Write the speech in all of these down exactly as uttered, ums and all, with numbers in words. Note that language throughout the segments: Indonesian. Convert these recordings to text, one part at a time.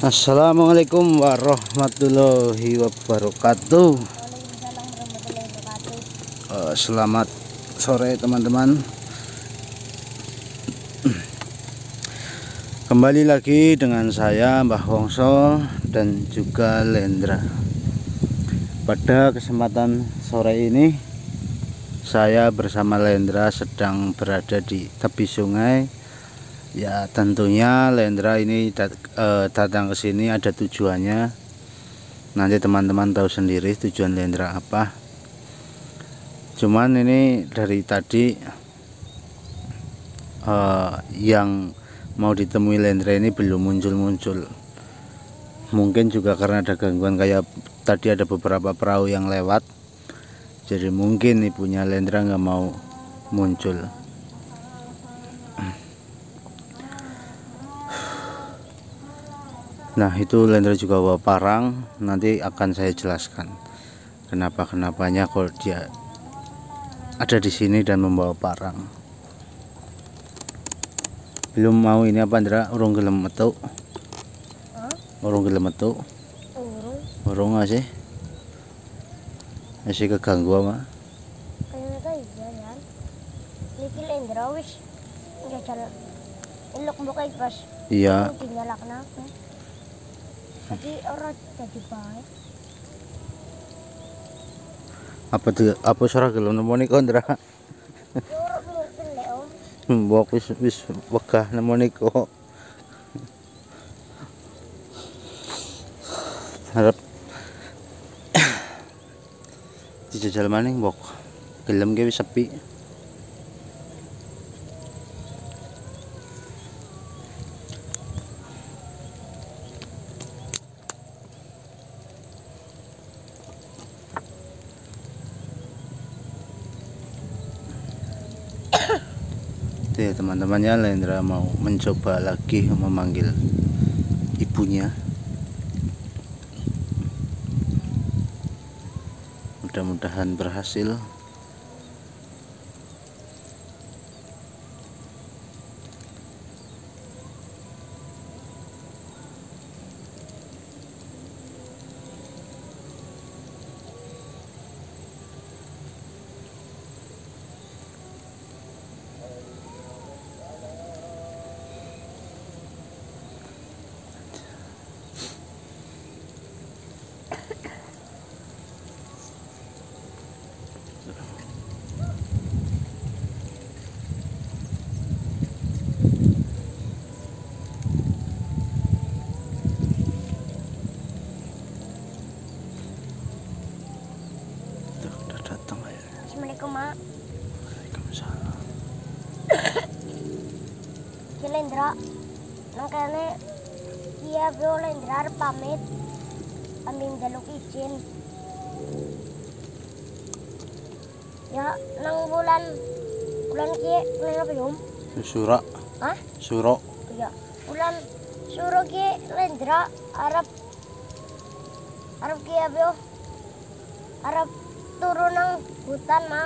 Assalamualaikum warahmatullahi wabarakatuh. Waalaikumsalam warahmatullahi wabarakatuh. Eh, Selamat sore teman-teman. Kembali lagi dengan saya Mbah Wongso dan juga Lendra. Pada kesempatan sore ini saya bersama Lendra sedang berada di tepi sungai. Ya tentunya Lendra ini dat eh, datang ke sini ada tujuannya. Nanti teman-teman tahu sendiri tujuan Lendra apa. Cuman ini dari tadi eh, yang mau ditemui Lendra ini belum muncul-muncul. Mungkin juga karena ada gangguan, kayak tadi ada beberapa perahu yang lewat, jadi mungkin ibunya Lendra nggak mau muncul. Nah itu Lendra juga bawa parang, nanti akan saya jelaskan kenapa kenapanya kalau dia ada di sini dan membawa parang. Belum mau ini apa Ndra, urung gelem metu. Hah? Urung gelem metu. Urung. Urung masih. Masih keganggu mah. Kayaknya kayak jalan. Niki Lendra wis jajal. Ilok buka pas. Iya. Tinggal kenapa? Tapi orang jadi baik. Apa tuh? Apa suara gelem nemoni kok Ndra? Orang belum telek om. Mbok wis wis wegah nemoni kok. Harap dijajal maning mbok. Gelem ge wis sepi. Oke teman-temannya, Lendra mau mencoba lagi memanggil ibunya. Mudah-mudahan berhasil. Tuh, udah datang akhirnya. Assalamualaikum mak. Waalaikumsalam. Si Lendra. Nangkane iya bro Lendra arep pamit. Amin jaluk izin. Ya nang bulan bulan ki bulan apa yum? Sura. Hah? Suro. Iya. Bulan suruh ki Lendra arep arep ki ya bro. Arep turun nang hutan mak.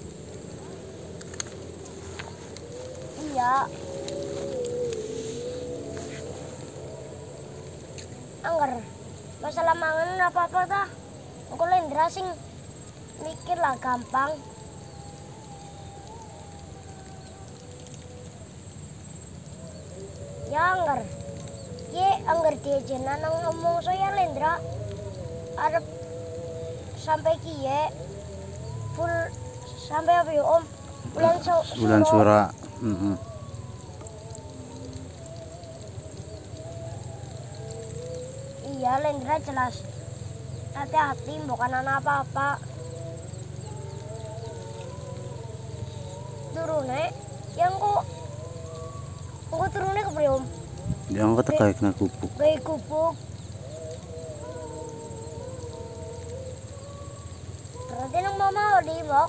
Iya. Angger masalah mangan apa-apa tah. Engko Lendra sing mikir lah gampang. Ya angger. Ye angger diejenan nang ngomong saya Lendra. Arep sampai kiye full sampai apa ya om? Bulan so, Bulan Suro. Sura. Mm-mm. Iya Lendra jelas hati-hati bukan anak apa-apa. Turune yang kok kok turune ke om? Yang kata kayak kena gubuk. Kayak gubuk. Berarti nang mama di bok.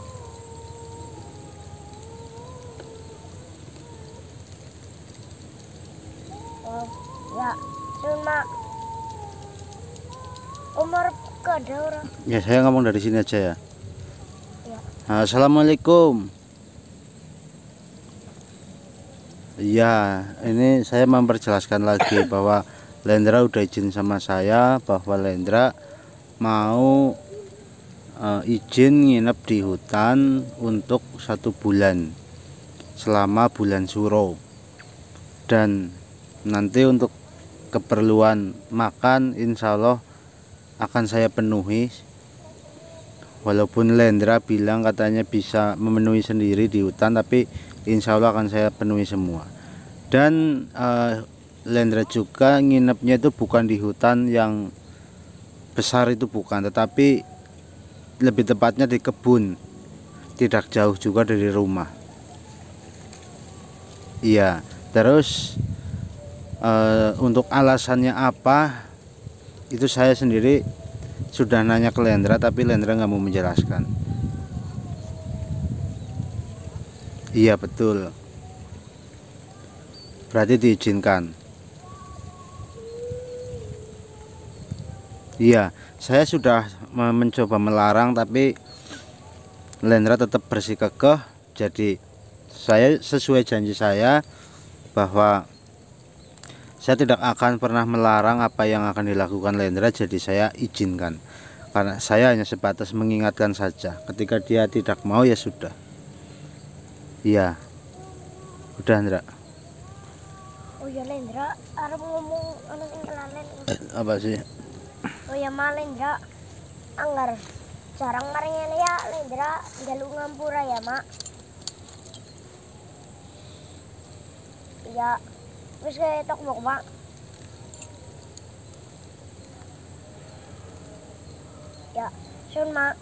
Oh, ya, cuma umur kada orang. Ya saya ngomong dari sini aja ya. Ya. Assalamualaikum. Ya, ini saya memperjelaskan lagi bahwa Lendra udah izin sama saya bahwa Lendra mau uh, izin nginep di hutan untuk satu bulan selama bulan Suro, dan nanti untuk keperluan makan insya Allah akan saya penuhi. Walaupun Lendra bilang katanya bisa memenuhi sendiri di hutan, tapi insya Allah akan saya penuhi semua. Dan uh, Lendra juga nginepnya itu bukan di hutan yang besar itu, bukan, tetapi lebih tepatnya di kebun, tidak jauh juga dari rumah. Iya, terus uh, untuk alasannya apa itu saya sendiri sudah nanya ke Lendra, tapi Lendra nggak mau menjelaskan. Iya betul, berarti diizinkan. Iya, saya sudah mencoba melarang, tapi Lendra tetap bersikukuh. Jadi saya sesuai janji saya bahwa saya tidak akan pernah melarang apa yang akan dilakukan Lendra. Jadi saya izinkan, karena saya hanya sebatas mengingatkan saja. Ketika dia tidak mau ya sudah. Iya, udah Lendra. Oh ya Lendra, arep ngomong ana sing kelalen. Eh, apa sih? Oh ya Ma Lendra, anggar jarang maringene ya Lendra njaluk ngampura ya Mak. Ya, wis ketok mau Mak. Ya, sun Mak.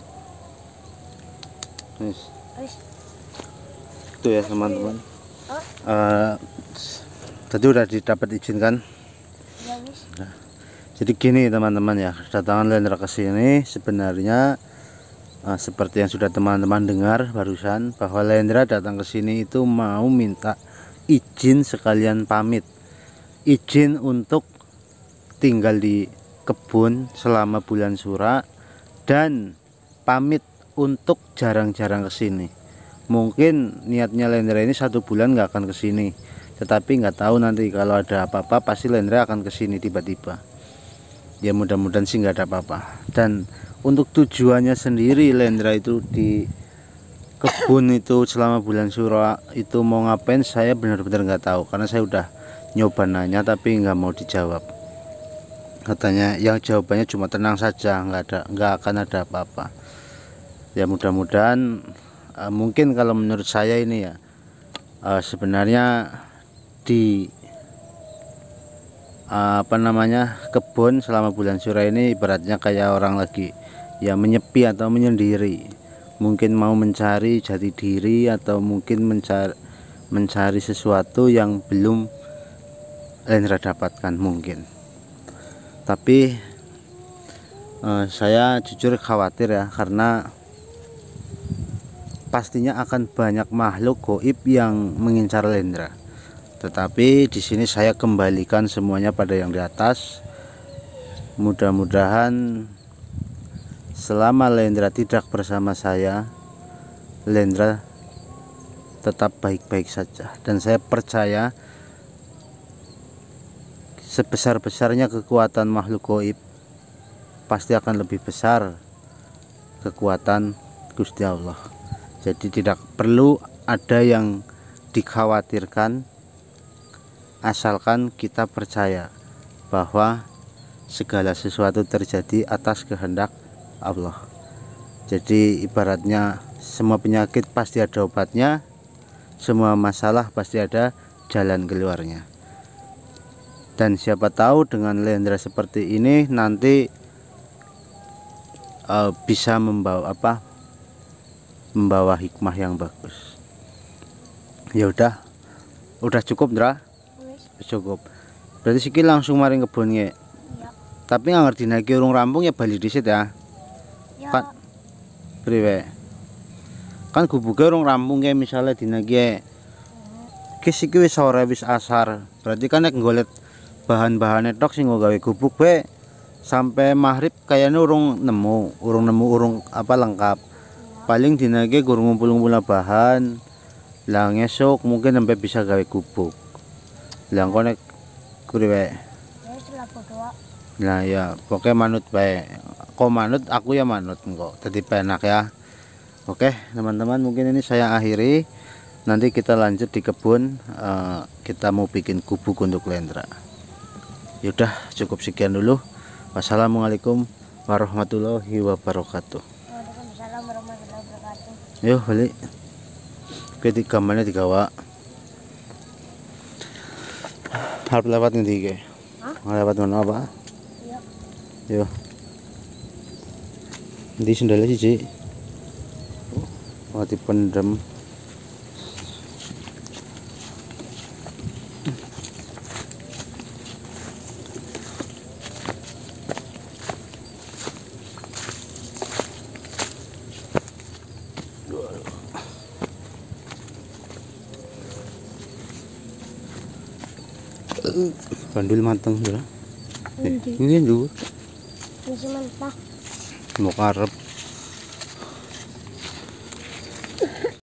Wis. Wis. Itu ya teman-teman. Oh, Uh, tadi udah didapat izin kan? ya wis. Nah, jadi gini teman-teman ya, kedatangan Lendra ke sini sebenarnya uh, seperti yang sudah teman-teman dengar barusan, bahwa Lendra datang ke sini itu mau minta izin sekalian pamit, izin untuk tinggal di kebun selama bulan Sura, dan pamit untuk jarang-jarang ke sini. Mungkin niatnya Lendra ini satu bulan nggak akan ke sini, tetapi nggak tahu nanti kalau ada apa-apa pasti Lendra akan ke sini tiba-tiba. Ya mudah-mudahan sih nggak ada apa-apa. Dan untuk tujuannya sendiri Lendra itu di kebun itu selama bulan Suro itu mau ngapain, saya benar-benar nggak tahu, karena saya udah nyoba nanya tapi nggak mau dijawab. Katanya yang jawabannya cuma tenang saja, nggak ada nggak akan ada apa-apa. Ya mudah-mudahan uh, mungkin kalau menurut saya ini ya uh, sebenarnya di apa namanya kebun selama bulan Suro ini ibaratnya kayak orang lagi ya menyepi atau menyendiri, mungkin mau mencari jati diri atau mungkin mencari mencari sesuatu yang belum Lendra dapatkan mungkin. Tapi eh, saya jujur khawatir ya, karena pastinya akan banyak makhluk gaib yang mengincar Lendra. Tetapi di sini saya kembalikan semuanya pada yang di atas. Mudah-mudahan selama Lendra tidak bersama saya, Lendra tetap baik-baik saja. Dan saya percaya sebesar-besarnya kekuatan makhluk gaib, pasti akan lebih besar kekuatan Gusti Allah. Jadi tidak perlu ada yang dikhawatirkan, asalkan kita percaya bahwa segala sesuatu terjadi atas kehendak Allah. Jadi ibaratnya semua penyakit pasti ada obatnya, semua masalah pasti ada jalan keluarnya. Dan siapa tahu dengan Lendra seperti ini nanti uh, bisa membawa apa? Membawa hikmah yang bagus. Ya udah, udah cukup Ndra. Cukup. Berarti siki langsung maring kebun nge. Iya. Tapi nggak ngerti lagi urung rampung ya bali disit ya. Ya. Kan priwe. Kan gubuke urung rampung kayak misalnya dina ki. Kis iki wis sore wis asar. Berarti kan nek nggolet bahan-bahane tok sing nggo gawe gubuk be sampai maghrib kayaknya urung nemu, urung nemu urung apa lengkap. Paling dina ki kurang ngumpul-ngumpul bahan. Lah ngesuk mungkin sampai bisa gawe gubuk. Lah engko nek kuwi wae. Wis. Berdua. Nah ya pokoknya manut baik. Kok manut aku ya manut kok. Jadi penak ya. Oke teman-teman, mungkin ini saya akhiri. Nanti kita lanjut di kebun. uh, Kita mau bikin gubuk untuk Lendra. Yaudah cukup sekian dulu. Wassalamualaikum warahmatullahi wabarakatuh. Waalaikumsalam warahmatullahi wabarakatuh. Yuk balik. Oke tiga mana tiga wak. Harap lewat nanti ke. Hah? Lewat mana apa? Iya. Yuk. Di sendalnya sih. Oh dipendem. Bandul mateng ya. Eh, ini dulu. Masih mentah. Mau karep.